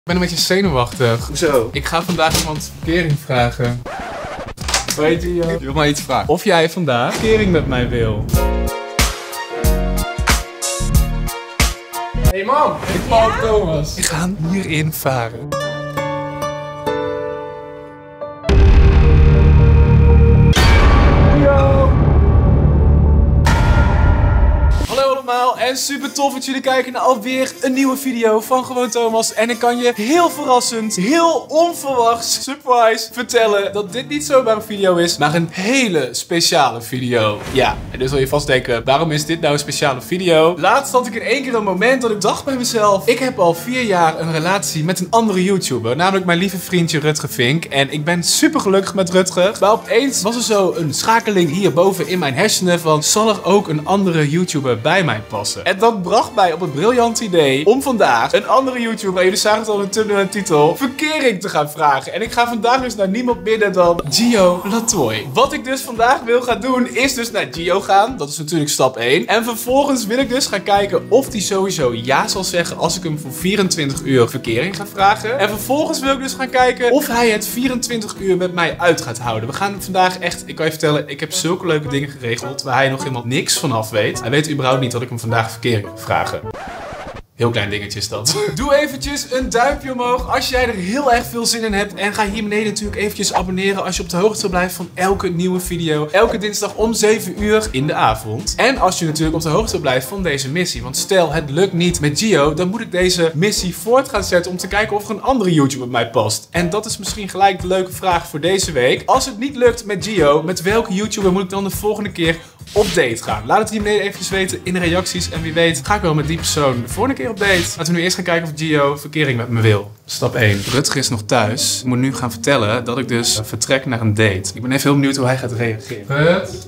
Ik ben een beetje zenuwachtig. Hoezo? Ik ga vandaag iemand verkering vragen. Weet je, Je wil maar iets vragen. of jij vandaag verkering met mij wil. Hey man, ik ben Thomas. Ik ga hierin varen. Hallo allemaal en super tof dat jullie kijken naar alweer een nieuwe video van Gewoon Thomas. En ik kan je heel verrassend, heel onverwachts, surprise, vertellen dat dit niet zomaar een video is, maar een hele speciale video. Ja, en dus wil je vast denken, waarom is dit nou een speciale video? Laatst had ik in één keer een moment dat ik dacht bij mezelf, ik heb al 4 jaar een relatie met een andere YouTuber, namelijk mijn lieve vriendje Rutger Vink. En ik ben super gelukkig met Rutger, maar opeens was er zo een schakeling hierboven in mijn hersenen van, zal er ook een andere YouTuber bij mij passen? En dat bracht mij op het briljant idee om vandaag een andere YouTuber, jullie zagen het al in de thumbnail en titel, verkering te gaan vragen. En ik ga vandaag dus naar niemand minder dan Gio Latoy. Wat ik dus vandaag wil gaan doen is dus naar Gio gaan, dat is natuurlijk stap 1. En vervolgens wil ik dus gaan kijken of hij sowieso ja zal zeggen als ik hem voor 24 uur verkering ga vragen. En vervolgens wil ik dus gaan kijken of hij het 24 uur met mij uit gaat houden. We gaan vandaag echt, ik kan je vertellen, ik heb zulke leuke dingen geregeld waar hij nog helemaal niks vanaf weet. Hij weet überhaupt niet dat ik hem vandaag verkering ga vragen. Heel klein dingetje is dat. Doe eventjes een duimpje omhoog als jij er heel erg veel zin in hebt. En ga hier beneden natuurlijk eventjes abonneren als je op de hoogte blijft van elke nieuwe video. Elke dinsdag om 7 uur in de avond. En als je natuurlijk op de hoogte blijft van deze missie. Want stel het lukt niet met Gio, dan moet ik deze missie voort gaan zetten om te kijken of er een andere YouTuber bij mij past. En dat is misschien gelijk de leuke vraag voor deze week. Als het niet lukt met Gio, met welke YouTuber moet ik dan de volgende keer op date gaan? Laat het hier beneden eventjes weten in de reacties. En wie weet ga ik wel met die persoon de volgende keer op date. Laten we nu eerst gaan kijken of Gio verkering met me wil. Stap 1. Rutger is nog thuis. Ik moet nu gaan vertellen dat ik dus vertrek naar een date. Ik ben even heel benieuwd hoe hij gaat reageren. Rut?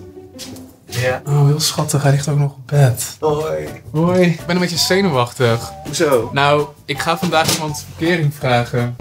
Ja. Oh, heel schattig. Hij ligt ook nog op bed. Hoi. Hoi. Ik ben een beetje zenuwachtig. Hoezo? Nou, ik ga vandaag iemand verkering vragen.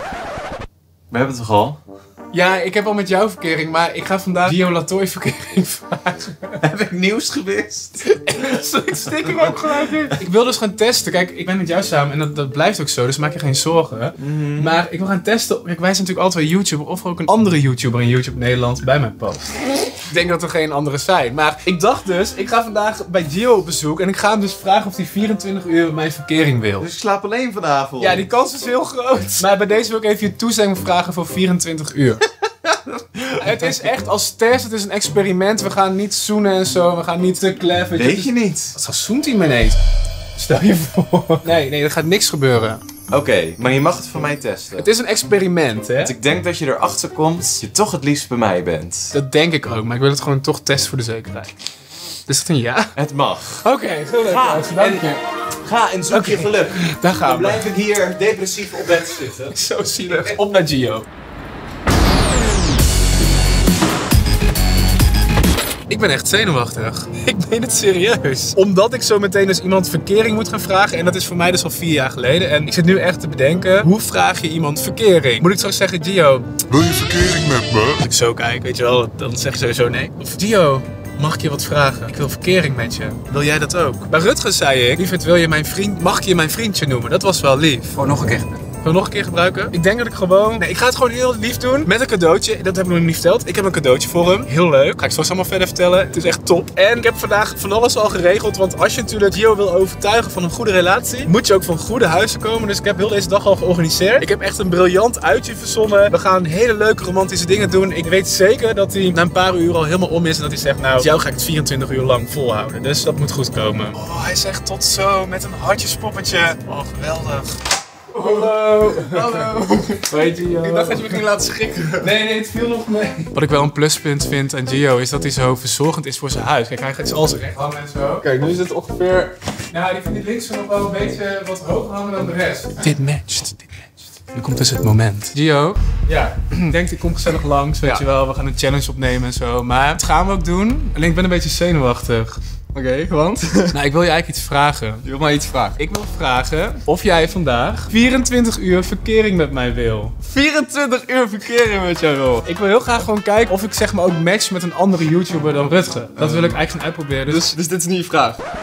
We hebben het toch al? Ja, ik heb al met jou verkering, maar ik ga vandaag Gio Latoy verkering vragen. Heb ik nieuws gewist? Ik stik er ook gelijk in. Ik wil dus gaan testen. Kijk, ik ben met jou samen en dat blijft ook zo, dus maak je geen zorgen. Maar ik wil gaan testen. Kijk, wij zijn natuurlijk alle twee YouTuber. Of er ook een andere YouTuber in YouTube Nederland bij mij past. Ik denk dat er geen andere zijn. Maar ik dacht dus, ik ga vandaag bij Gio op bezoek. En ik ga hem dus vragen of hij 24 uur mijn verkering wil. Dus ik slaap alleen vanavond. Ja, die kans is heel groot. Maar bij deze wil ik even je toestemming vragen voor 24 uur. Het is echt als test, het is een experiment. We gaan niet zoenen en zo, we gaan niet te clever. Weet je niet? Wat zoent hij me ineens? Stel je voor. Nee, er gaat niks gebeuren. Oké, maar je mag het van mij testen. Het is een experiment, hè? Want ik denk dat je erachter komt, je toch het liefst bij mij bent. Dat denk ik ook, maar ik wil het gewoon toch testen voor de zekerheid. Is dat een ja? Het mag. Oké, gelukkig. Dank je. Ga en zoek je geluk. Daar gaan Dan we. blijf ik hier depressief op bed zitten. Zo zielig. Op naar Gio. Ik ben echt zenuwachtig. Ik meen het serieus. Omdat ik zo meteen dus iemand verkering moet gaan vragen. En dat is voor mij dus al 4 jaar geleden. En ik zit nu echt te bedenken, hoe vraag je iemand verkering? Moet ik straks zeggen, Gio, wil je verkering met me? als ik zo kijk, weet je wel, dan zeg je sowieso nee. Of Gio, mag ik je wat vragen? Ik wil verkering met je. Wil jij dat ook? Bij Rutger zei ik, lieverd, wil je mijn vriend, mag ik je mijn vriendje noemen? Dat was wel lief. Gewoon nog een keer. Wil nog een keer gebruiken? Ik denk dat ik gewoon... Nee, ik ga het gewoon heel lief doen. Met een cadeautje. Dat heb ik nog niet verteld. Ik heb een cadeautje voor hem. Heel leuk. Ga ik straks allemaal verder vertellen. Het is echt top. En ik heb vandaag van alles al geregeld. Want als je natuurlijk Gio wil overtuigen van een goede relatie, moet je ook van goede huizen komen. Dus ik heb heel deze dag al georganiseerd. Ik heb echt een briljant uitje verzonnen. We gaan hele leuke romantische dingen doen. Ik weet zeker dat hij na een paar uur al helemaal om is. En dat hij zegt, nou, met jou ga ik het 24 uur lang volhouden. Dus dat moet goed komen. Oh, hij zegt tot zo met een hartjespoppetje. Oh, geweldig. Hallo. Hallo. Weet je, ik dacht dat je me ging laten schrikken. Nee, het viel nog mee. Wat ik wel een pluspunt vind aan Gio is dat hij zo verzorgend is voor zijn huis. Kijk, hij gaat alles recht hangen en zo. Kijk, nu is het ongeveer... Nou, die vind ik links nog wel een beetje wat hoger hangen dan de rest. Dit matcht. Nu komt dus het moment. Gio? Ja. Ik denk, ik kom gezellig langs, weet je wel. We gaan een challenge opnemen en zo. Maar dat gaan we ook doen. Alleen ik ben een beetje zenuwachtig. Oké, want? Nou, ik wil je eigenlijk iets vragen. Je wil maar iets vragen. Ik wil vragen of jij vandaag 24 uur verkering met mij wil. 24 uur verkering met jou, Ro. Ik wil heel graag gewoon kijken of ik zeg maar ook match met een andere YouTuber dan Rutger. Dat wil ik eigenlijk gaan uitproberen. Dus dit is niet je vraag?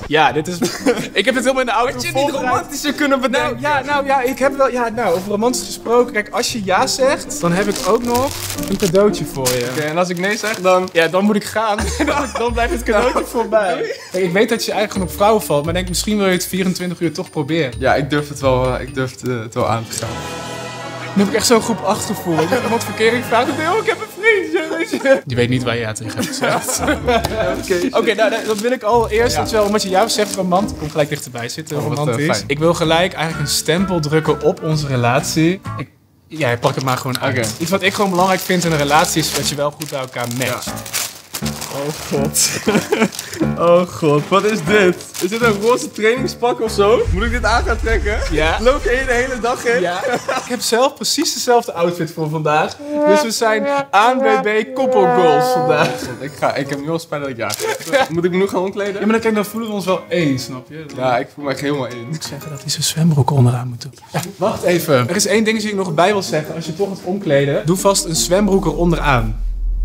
Ja, dit is... Ik heb het helemaal in de auto Had je niet romantischer kunnen bedenken? Nou ja, ik heb wel... Ja, nou, over romantisch gesproken. Kijk, als je ja zegt, dan heb ik ook nog een cadeautje voor je. Oké, en als ik nee zeg, dan... Ja, dan moet ik gaan. dan blijft het cadeautje voorbij. Kijk, ik weet dat je eigenlijk op vrouwen valt, maar denk misschien wil je het 24 uur toch proberen. Ja, ik durf het wel aan te gaan. Nu heb ik echt zo'n groep 8 gevoel. Ik heb iemand verkering vraagt, oh, ik heb een vriendje. Die weet niet waar je ja tegen hebt gezegd. Oké, nou, dat wil ik al eerst. Ja. Dat is wel, omdat je ja zegt, romantisch. Kom gelijk dichterbij zitten, romantisch. fijn. Ik wil gelijk eigenlijk een stempel drukken op onze relatie. Ja, pak het maar gewoon uit. Oké. Iets wat ik gewoon belangrijk vind in een relatie is dat je wel goed bij elkaar matcht. Oh god. Oh god, wat is dit? Is dit een roze trainingspak of zo? Moet ik dit aan gaan trekken? Ja. Loop je hier de hele dag in? Ja. Ik heb zelf precies dezelfde outfit voor vandaag. Dus we zijn ANWB koppelgoals vandaag. Ik heb nu al spijt dat ik ja zeg. Moet ik me nu gaan omkleden? Ja, maar dan, kijk, dan voelen we ons wel één, snap je? Ja, ik voel me echt helemaal in. Ik zeggen dat hij zijn zwembroek onderaan moet doen. Ja, wacht even. Er is één ding die ik nog bij wil zeggen. Als je toch gaat omkleden, doe vast een zwembroek eronderaan.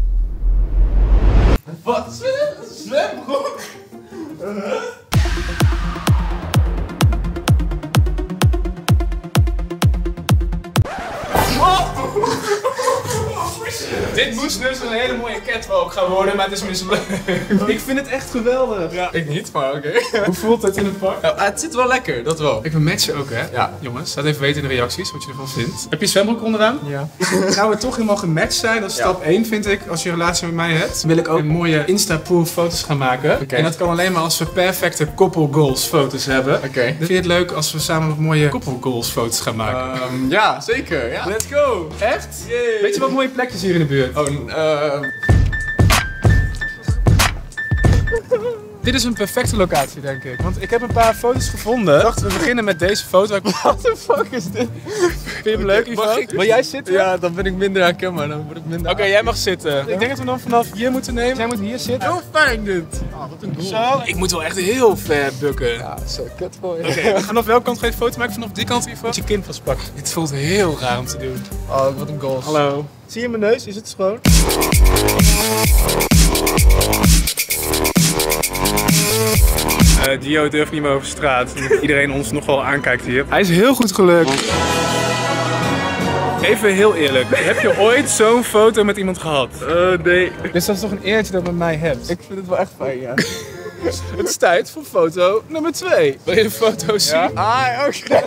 Wat is dit? Een zwembroek? Dit moest dus een hele mooie catwalk gaan worden, maar het is mislukt. Ik vind het echt geweldig. Ja, ik niet, maar oké. Hoe voelt het in het pak? Ja, het zit wel lekker, dat wel. Ik wil matchen ook, hè? Ja. Jongens, laat even weten in de reacties wat je ervan vindt. Heb je zwembroek onderaan? Ja. Nou, we toch helemaal gematcht zijn. Dat is stap 1, vind ik. Als je een relatie met mij hebt, wil ik ook mooie Insta-pool foto's gaan maken. Oké. En dat kan alleen maar als we perfecte koppelgoals foto's hebben. Oké. Vind je het leuk als we samen nog mooie koppelgoals foto's gaan maken? Ja, zeker. Ja. Let's go! Echt? Weet je wat mooie plekjes hier in de buurt? Dit is een perfecte locatie, denk ik. Want ik heb een paar foto's gevonden. Ik dacht, we beginnen met deze foto. What the fuck is dit? Vind je hem leuk, Ivan? Wil jij zitten? Ja, dan ben ik minder herkenbaar. Dan word ik minder. Oké, jij mag zitten. Ik denk dat we dan vanaf hier moeten nemen. Jij moet hier zitten. Heel fijn dit. Oh, wat een Zo. Ik moet wel echt heel ver bukken. Ja, zo kut voor je. Oké, vanaf welke kant ga je foto maken? Vanaf die kant, Ivan? Met je kin vastpakken. Dit voelt heel raar om te doen. Oh, wat een goals. Hallo. Zie je mijn neus? Is het schoon? Gio durft niet meer over straat. Iedereen ons nogal aankijkt hier. Hij is heel goed gelukt. Even heel eerlijk. Heb je ooit zo'n foto met iemand gehad? Nee. Dus dat is toch een eertje dat je met mij hebt? Ik vind het wel echt fijn, ja. Het is tijd voor foto nummer 2. Wil je de foto zien? Ja? Ah, oké.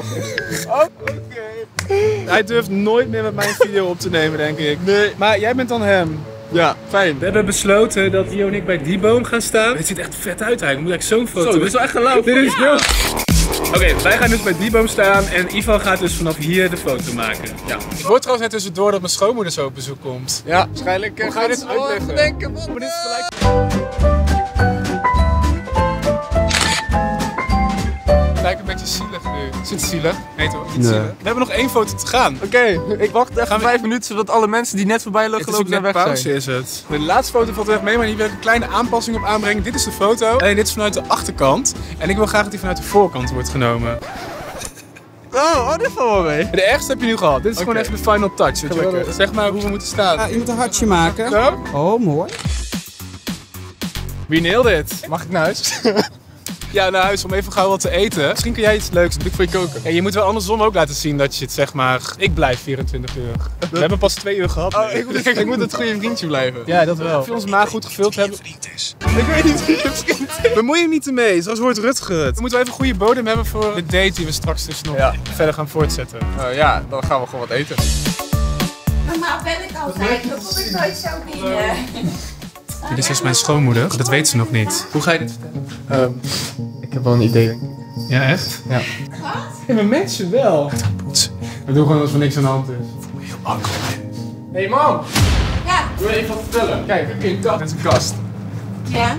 Hij durft nooit meer met mij een video op te nemen, denk ik. Nee. Maar jij bent dan hem. Ja, fijn. We hebben besloten dat Gio en ik bij die boom gaan staan. Het ziet echt vet uit eigenlijk. Ik moet eigenlijk zo'n foto. Zo, dit is wel echt een lauw. Dit is heel... Oké, wij gaan dus bij die boom staan en Ivan gaat dus vanaf hier de foto maken. Ja. Ik hoor trouwens net tussendoor dat mijn schoonmoeder zo op bezoek komt. Ja, waarschijnlijk. Hoe ga je dit uitleggen? Bedenken, Maar dit is gelijk... Lijkt een beetje zielig nu. Is het zielig? Nee toch? Niet zielig. We hebben nog 1 foto te gaan. Oké, ik wacht even 5 minuten zodat alle mensen die net voorbij Het is ook gelopen zijn net weg pauze zijn. is het. De laatste foto valt er echt mee, maar hier wil ik een kleine aanpassing op aanbrengen. Dit is de foto. Alleen dit is vanuit de achterkant. En ik wil graag dat die vanuit de voorkant wordt genomen. Oh, dit valt wel mee. De ergste heb je nu gehad. Dit is gewoon Oké. even de final touch. Weet je wel? Gelukkig. Zeg maar hoe we moeten staan. Ja, je moet een hartje maken. Zo? Oh, mooi. Wie nailed it? Mag ik naar huis? Ja, naar huis om even gauw wat te eten. Misschien kun jij iets leuks doen. Ik voor je koken. En je moet wel andersom ook laten zien dat je het zeg maar... Ik blijf 24 uur. We hebben pas 2 uur gehad. Oh, ik moet het goede vriendje blijven. Ja, dat wel. Of we onze maag goed gevuld hebben. Ik weet niet wie je vriend is. Bemoei je niet ermee, zoals wordt Rutger. We moeten wel even een goede bodem hebben voor de date die we straks dus nog verder gaan voortzetten. Ja, dan gaan we gewoon wat eten. Normaal ben ik altijd, dat kom ik nooit zo binnen. Dit is dus mijn schoonmoeder, dat weet ze nog niet. Hoe ga je dit vertellen? Ik heb wel een idee, denk ik. Ja, echt? Ja. Ja, maar mensen wel. We doen gewoon alsof er niks aan de hand is. Heel makkelijk. Hé mam, Ja, ik wil je even wat vertellen. Kijk, heb je een kast? Dit is een kast. ja.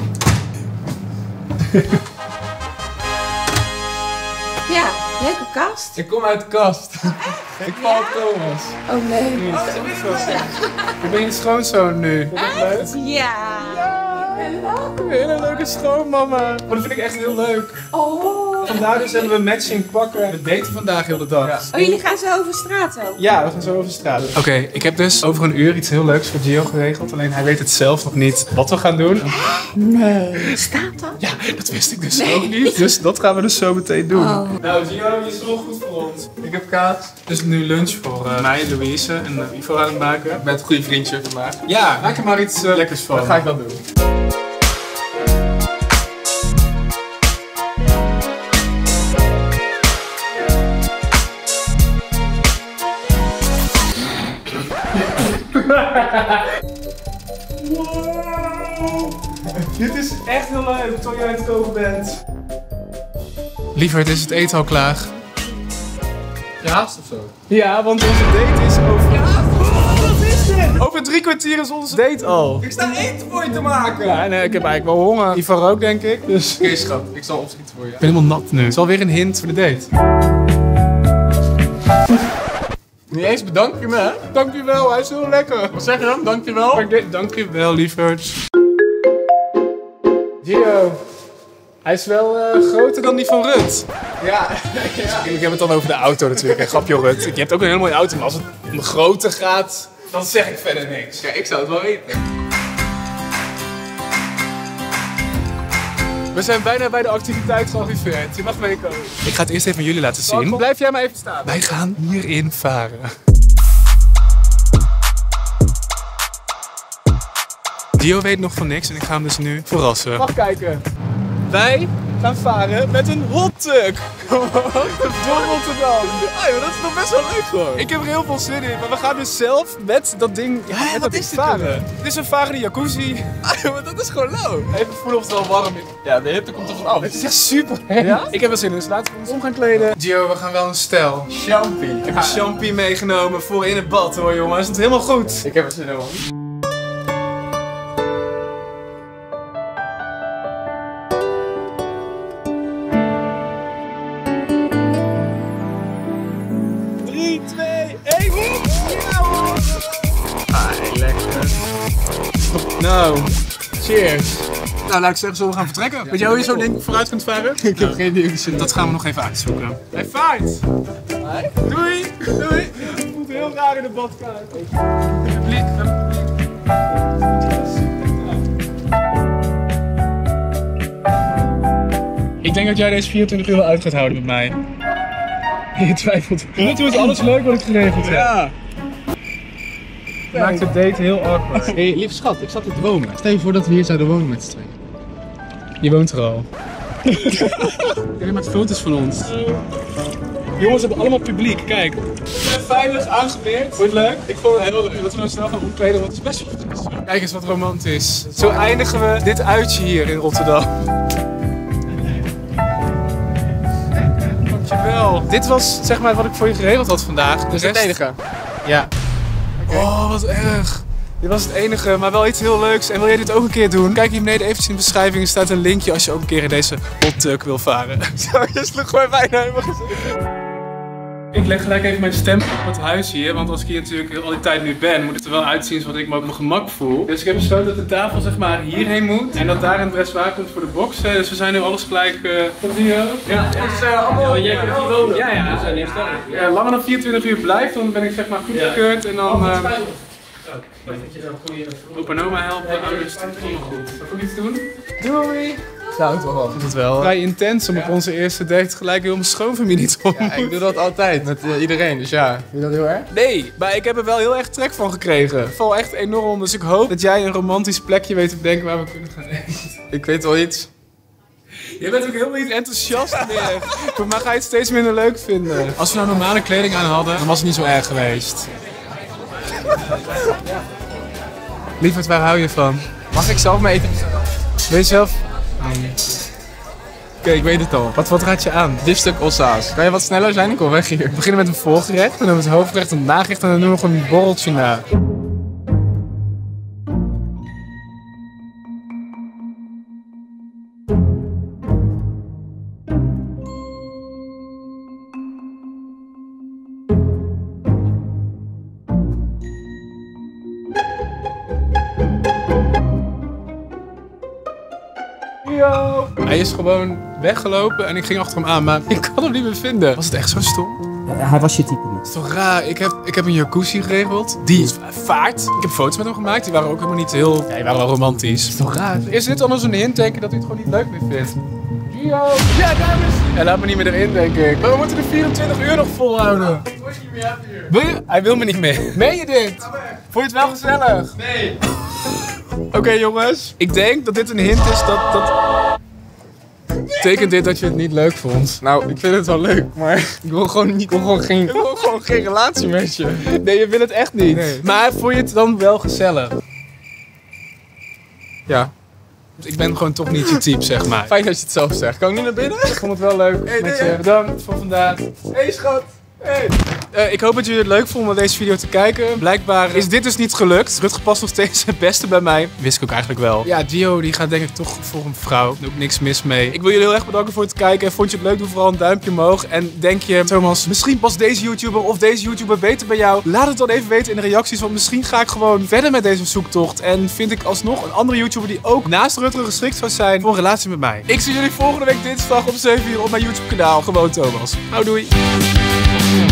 Ja, leuke kast. Ik kom uit de kast. Ik val op Thomas. Oh nee. Ik ben je schoonzoon nu. Vind je dat leuk? Ja. Een hele leuke schoonmama. Maar dat vind ik echt heel leuk. Oh. Vandaar dus hebben we matching pakken. We daten vandaag heel de dag. Ja. Oh, jullie gaan zo over straat ook? Ja, we gaan zo over straat. Oké, ik heb dus over een uur iets heel leuks voor Gio geregeld. Alleen hij weet het zelf nog niet wat we gaan doen. Nee. Staat dat? Ja, dat wist ik dus ook niet. Dus dat gaan we dus zo meteen doen. Oh. Nou, Gio, je is wel goed voor ons. Ik heb kaas. Dus nu lunch voor mij, Louise en Ivo aan het maken. Ik ben een goede vriendje vandaag. Ja, maak er maar iets lekkers van. Dat ga ik dan doen. Wow. Dit is echt heel leuk, terwijl jij aan het koken bent. Lieverd, is het eten al klaar? Je haast of zo? Ja, want onze date is over... Ja, wat is dit? Over 3 kwartier is onze date al. Ik sta eten voor je te maken! Ja, nee, ik heb eigenlijk wel honger. Ivo ook, denk ik. Dus... Oké, schat. Ik zal opschieten voor je. Ik ben helemaal nat nu. Het is alweer een hint voor de date. Niet eens bedank je me, hè? Dankjewel, hij is heel lekker. Wat zeg je dan? Dankjewel. Dankjewel, lieverd. Gio, hij is wel groter dan die van Rut. Ja. Ik heb het dan over de auto natuurlijk. Een grapje, Rut. Je hebt ook een hele mooie auto, maar als het om de grootte gaat, dan zeg ik verder niks. Ja, ik zou het wel weten. We zijn bijna bij de activiteit gearriveerd. Je mag meekomen. Ik ga het eerst even aan jullie laten zien. Blijf jij maar even staan. Wij gaan hierin varen. Gio weet nog van niks en ik ga hem dus nu verrassen. Mag kijken. Wij gaan varen met een hot-tug. Door Rotterdam. Oh, dat is nog best wel leuk gewoon. Ik heb er heel veel zin in, maar we gaan dus zelf met dat ding met dat ding varen. Dit is een varende jacuzzi. Maar dat is gewoon leuk. Even voelen of het wel warm is. Ja, de hitte komt er van af. Het is echt super. Ja? Ik heb er zin in, dus laten we ons om gaan kleden. Gio, we gaan wel een stijl. Champie. Ik heb een champie meegenomen voor in het bad hoor jongens. Het is helemaal goed. Ik heb er zin in, man. Nou, cheers. Nou, laat ik zeggen, zullen we gaan vertrekken? Weet jij hoe je zo'n ding vooruit kunt varen? Ik heb geen idee. Dat gaan we nog even uitzoeken. Hij vaart! Doei! Doei! Het voelt heel raar in de badkamer. Publiek, Ik denk dat jij deze 24 uur wel uit gaat houden met mij. Je twijfelt. Tot nu is alles leuk wat ik geregeld heb. Ja. Maakt de date heel awkward. Hé, lieve schat, ik zat te dromen. Stel je voor dat we hier zouden wonen met z'n tweeën. Je woont er al. Jij maakt foto's van ons. Jongens hebben allemaal publiek, kijk. We zijn veilig aangemeerd. Wordt leuk? Ik vond het heel leuk. Dat we nou snel gaan omkleden, want het is best wel. Kijk eens wat romantisch. Zo eindigen we dit uitje hier in Rotterdam. Dankjewel. Dit was zeg maar wat ik voor je geregeld had vandaag. Dat is het enige. Ja. Oh, wat erg. Dit was het enige, maar wel iets heel leuks. En wil jij dit ook een keer doen? Kijk hier beneden eventjes in de beschrijving. Er staat een linkje als je ook een keer in deze hot-tug wil varen. Zo, je sloeg gewoon bijna in mijn gezicht. Ik leg gelijk even mijn stempel op het huis hier. Want als ik hier natuurlijk al die tijd nu ben, moet het er wel uitzien zodat ik me op mijn gemak voel. Dus ik heb besloten dat de tafel zeg maar hierheen moet. En dat daar een dressoir komt voor de box. Dus we zijn nu alles gelijk... Wat zie je? Ja, het is allemaal... Jij kunt hier wonen. Ja, ja. Dat is ja, langer dan 24 uur blijft, dan ben ik zeg maar goedgekeurd. En dan... Opa en oma helpen, ouders, het is allemaal goed. Zal ik iets doen? Doei! Nou, het wel wel. Het is wel vrij intens om op onze eerste date gelijk heel mijn schoonfamilie te ontmoeten. Ja, ik doe dat altijd met iedereen, dus ja. Vind je dat heel erg? Nee, maar ik heb er wel heel erg trek van gekregen. Ik val echt enorm, dus ik hoop dat jij een romantisch plekje weet te bedenken waar we kunnen gaan eten. Ik weet wel iets. Je bent ook helemaal niet enthousiast meer. Voor mij ga je het steeds minder leuk vinden. Als we nou normale kleding aan hadden, dan was het niet zo erg geweest. Lieverd, waar hou je van? Mag ik zelf mee eten? Weet je zelf? Oké, ik weet het al. Wat raad je aan? Biefstuk ossa's. Kan je wat sneller zijn? Ik wil weg hier. We beginnen met een voorgerecht, dan hebben we het hoofdgerecht en het nagerecht en dan doen we nog een borreltje na. Gio! Hij is gewoon weggelopen en ik ging achter hem aan, maar ik kan hem niet meer vinden. Was het echt zo stom? Hij was je type niet. Het is toch raar? Ik heb een jacuzzi geregeld. Die vaart. Ik heb foto's met hem gemaakt. Die waren ook helemaal niet heel... Ja, die waren wel romantisch. Het is toch raar? Is dit dan zo'n hint, dat hij het gewoon niet leuk meer vindt? Gio! Ja, daar is hij! Hij laat me niet meer erin, denk ik. Maar we moeten de 24 uur nog volhouden. Ik word niet meer hier. Wil je? Hij wil me niet meer. Meen je dit? Vond je het wel gezellig? Nee. Oké, jongens. Ik denk dat dit een hint is dat... Betekent dit dat je het niet leuk vond? Nou, ik vind het wel leuk, maar ik wil gewoon geen relatie met je. Nee, je wil het echt niet. Nee. Maar vond je het dan wel gezellig? Ja. Ik ben gewoon toch niet je type, zeg maar. Fijn dat je het zelf zegt. Kan ik nu naar binnen? Ik vond het wel leuk met je. Bedankt voor vandaag. Hey schat. Hey. Ik hoop dat jullie het leuk vonden om deze video te kijken. Blijkbaar is dit dus niet gelukt. Rutger past nog steeds het beste bij mij. Wist ik ook eigenlijk wel. Ja, Gio die gaat denk ik toch voor een vrouw. Ook niks mis mee. Ik wil jullie heel erg bedanken voor het kijken. En vond je het leuk? Doe vooral een duimpje omhoog. En denk je, Thomas, misschien past deze YouTuber of deze YouTuber beter bij jou? Laat het dan even weten in de reacties. Want misschien ga ik gewoon verder met deze zoektocht. En vind ik alsnog een andere YouTuber die ook naast Rutger geschikt zou zijn voor een relatie met mij. Ik zie jullie volgende week dinsdag om 7 uur op mijn YouTube kanaal. Gewoon Thomas. Nou, doei.